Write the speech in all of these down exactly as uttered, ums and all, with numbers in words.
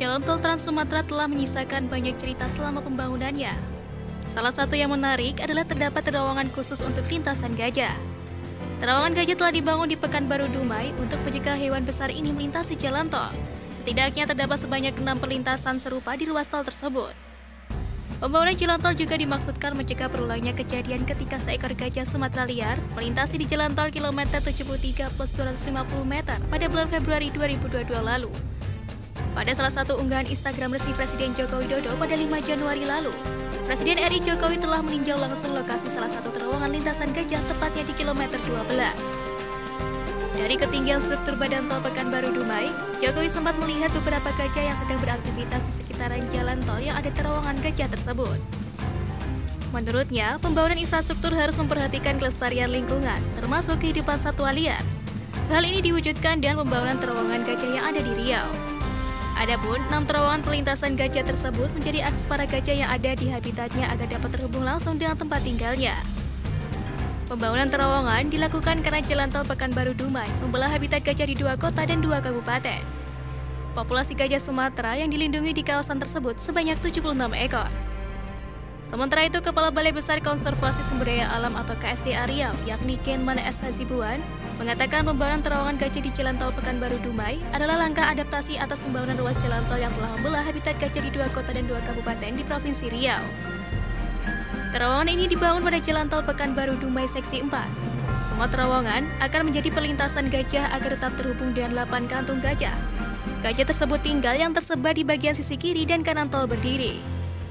Jalan tol Trans Sumatera telah menyisakan banyak cerita selama pembangunannya. Salah satu yang menarik adalah terdapat terowongan khusus untuk lintasan gajah. Terowongan gajah telah dibangun di Pekanbaru Dumai untuk mencegah hewan besar ini melintasi jalan tol. Setidaknya terdapat sebanyak enam perlintasan serupa di ruas tol tersebut. Pembangunan jalan tol juga dimaksudkan mencegah berulangnya kejadian ketika seekor gajah Sumatera liar melintasi di jalan tol kilometer tujuh puluh tiga plus dua ratus lima puluh meter pada bulan Februari dua ribu dua puluh dua lalu. Pada salah satu unggahan Instagram resmi Presiden Joko Widodo pada lima Januari lalu, Presiden R I Jokowi telah meninjau langsung lokasi salah satu terowongan lintasan gajah tepatnya di kilometer dua belas. Dari ketinggian struktur badan tol Pekanbaru Dumai, Jokowi sempat melihat beberapa gajah yang sedang beraktivitas di sekitaran jalan tol yang ada terowongan gajah tersebut. Menurutnya, pembangunan infrastruktur harus memperhatikan kelestarian lingkungan, termasuk kehidupan satwa liar. Hal ini diwujudkan dengan pembangunan terowongan gajah yang ada di Riau. Adapun enam terowongan perlintasan gajah tersebut menjadi akses para gajah yang ada di habitatnya agar dapat terhubung langsung dengan tempat tinggalnya. Pembangunan terowongan dilakukan karena jalan tol Pekanbaru Dumai membelah habitat gajah di dua kota dan dua kabupaten. Populasi gajah Sumatera yang dilindungi di kawasan tersebut sebanyak tujuh puluh enam ekor. Sementara itu, Kepala Balai Besar Konservasi Sumber Daya Alam atau K S D A Riau, yakni Kenman S. Hasibuan, mengatakan pembangunan terowongan gajah di jalan tol Pekanbaru Dumai adalah langkah adaptasi atas pembangunan ruas jalan tol yang telah membelah habitat gajah di dua kota dan dua kabupaten di Provinsi Riau. Terowongan ini dibangun pada jalan tol Pekanbaru Dumai Seksi empat. Semua terowongan akan menjadi perlintasan gajah agar tetap terhubung dengan delapan kantung gajah. Gajah tersebut tinggal yang tersebar di bagian sisi kiri dan kanan tol berdiri.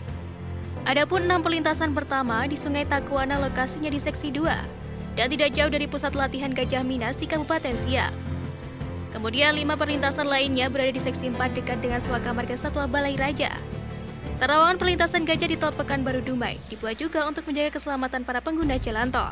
Adapun enam perlintasan pertama di Sungai Takuana lokasinya di Seksi dua dan tidak jauh dari pusat latihan Gajah Minas di Kabupaten Siak. Kemudian lima perlintasan lainnya berada di Seksi empat dekat dengan Swaka Marga Satwa Balai Raja. Terowongan perlintasan gajah di tol Pekanbaru Dumai dibuat juga untuk menjaga keselamatan para pengguna jalan tol.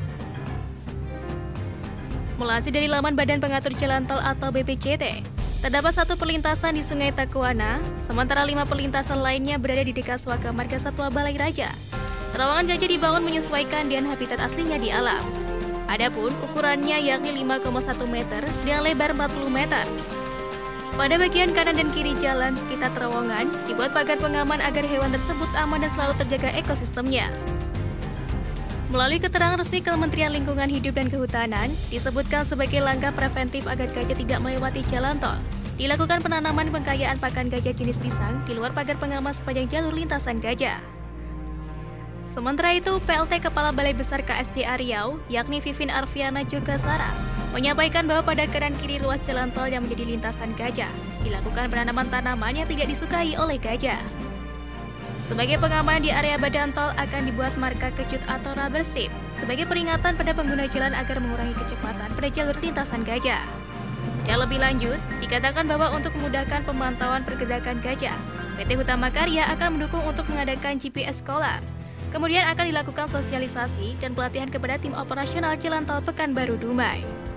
Melansir dari laman Badan Pengatur Jalan Tol atau B P J T, terdapat satu perlintasan di Sungai Takuana, sementara lima perlintasan lainnya berada di dekat Swaka Marga Satwa Balai Raja. Terowongan gajah dibangun menyesuaikan dengan habitat aslinya di alam. Adapun ukurannya yakni lima koma satu meter dengan lebar empat puluh meter. Pada bagian kanan dan kiri jalan sekitar terowongan dibuat pagar pengaman agar hewan tersebut aman dan selalu terjaga ekosistemnya. Melalui keterangan resmi Kementerian Lingkungan Hidup dan Kehutanan, disebutkan sebagai langkah preventif agar gajah tidak melewati jalan tol, dilakukan penanaman pengkayaan pakan gajah jenis pisang di luar pagar pengaman sepanjang jalur lintasan gajah. Sementara itu, P L T Kepala Balai Besar K S D A Riau, yakni Vivin Arfiana Jogasara, menyampaikan bahwa pada kanan kiri ruas jalan tol yang menjadi lintasan gajah, dilakukan penanaman tanaman yang tidak disukai oleh gajah. Sebagai pengamanan di area badan tol akan dibuat marka kejut atau rubber strip, sebagai peringatan pada pengguna jalan agar mengurangi kecepatan pada jalur lintasan gajah. Dan lebih lanjut, dikatakan bahwa untuk memudahkan pemantauan pergerakan gajah, P T Hutama Karya akan mendukung untuk mengadakan G P S Scholar. Kemudian akan dilakukan sosialisasi dan pelatihan kepada tim operasional jalan tol Pekanbaru Dumai.